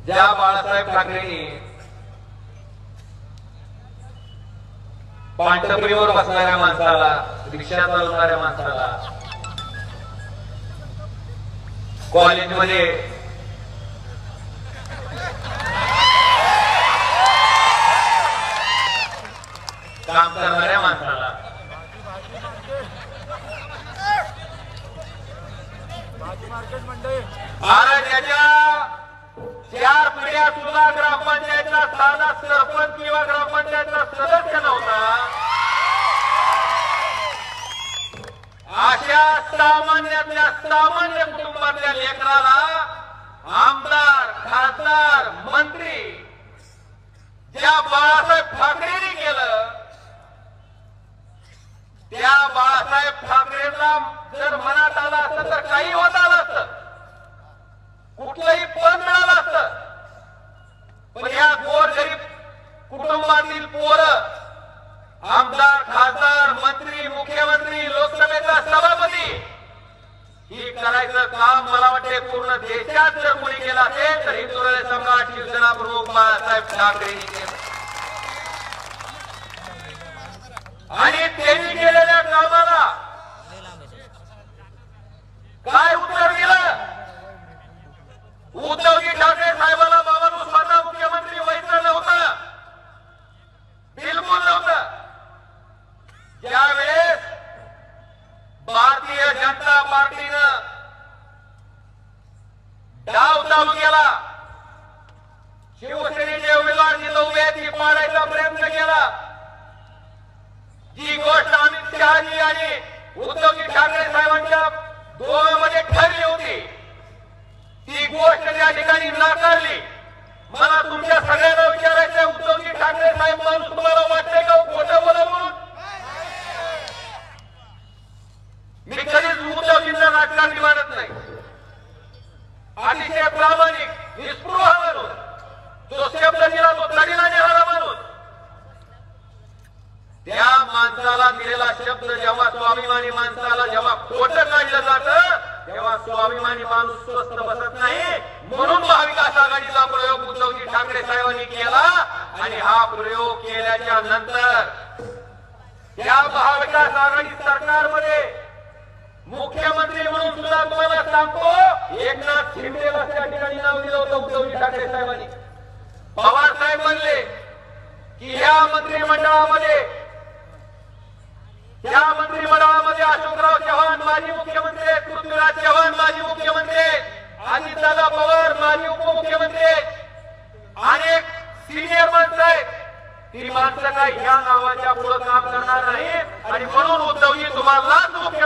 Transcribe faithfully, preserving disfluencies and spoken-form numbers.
ज्या बाळासाहेब ठाकरेंनी पांढरपुरीवर बसणाऱ्या माणसाला, रिक्षा चालवणाऱ्या माणसाला, कॉलेजमध्ये काम करणाऱ्या माणसाला, त्याच्या चार पिढ्या सुद्धा ग्रामपंचायतला साधा सरपंच किंवा ग्रामपंचायतचा सदस्य नव्हता, अशा सामान्यातल्या सामान्य कुटुंबातल्या लेकराला आमदार, खासदार, मंत्री ज्या बाळासाहेब ठाकरेंनी केलं, त्या बाळासाहेब ठाकरेंना जर मनात आलं असतं तर काही होत आलं असतं, कुठलंही पद मिळालं असतं, पण या गोरगरीब कुटुंबातील पोरं आमदार, खासदार, मंत्री, मुख्यमंत्री, लोकसभेचा सभापती ही करायचं काम मला वाटते पूर्ण देशात जर कोणी केलं असेल तर हिंदुराय सम्राट शिवसेना प्रमुख बाळासाहेब ठाकरेंनी केलं. आणि त्यांनी केलेल्या कामाला काय उत्तर दिलं? उद्धवजी ठाकरे साहेबाला बाबा स्वतः मुख्यमंत्री व्हायचं नव्हतं, बिलकुल नव्हतं. ज्यावेळेस भारतीय जनता पार्टीनं डाव चालू केला, शिवसेनेचे उमेदवार जिथं उभे आहेत ती पाडायचा प्रयत्न केला, जी गोष्ट अमित शहाजी आणि उद्धवजी ठाकरे साहेबांच्या दोघांमध्ये ठरली होती ती गोष्ट त्या ठिकाणी नाकारली. मला तुमच्या सगळ्यांना विचारायचं, उद्धवजी ठाकरे साहेब माणूस तुम्हाला वाटतंय का खोटं बोलत म्हणून? मी कधीच उद्धवजींना राजकारणी मानत नाही, अतिशय प्रामाणिक, निस्पृह माणूस, जो शब्द दिला तो तडीला नेणारा माणूस. त्या माणसाला दिलेला शब्द जेव्हा स्वाभिमानी माणसाला जेव्हा खोटं काढलं जातं तेव्हा स्वाभिमानी माणूस स्वस्थ बसत नाही. म्हणून महाविकास आघाडीचा प्रयोग उद्धवजी ठाकरे साहेबांनी केला आणि हा प्रयोग केल्याच्या नंतर त्या महाविकास आघाडी सरकारमध्ये मुख्यमंत्री म्हणून सुद्धा तुम्हाला सांगतो एकनाथ शिंदेला त्या ठिकाणी नाव दिलं होतं उद्धवजी ठाकरे साहेबांनी. पवार साहेब म्हणले की ह्या मंत्रिमंडळामध्ये या मंत्रिमंडळामध्ये अशोकराव चव्हाण माजी मुख्यमंत्री आहेत, पृथ्वीराज चव्हाण माजी मुख्यमंत्री आहेत, अजितदादा पवार माजी उपमुख्यमंत्री आहेत, अनेक सिनियर माणसं आहेत. ती माणसं काय ह्या नावाच्या पुढे काम करणार नाही आणि म्हणून उद्धवजी तुम्हाला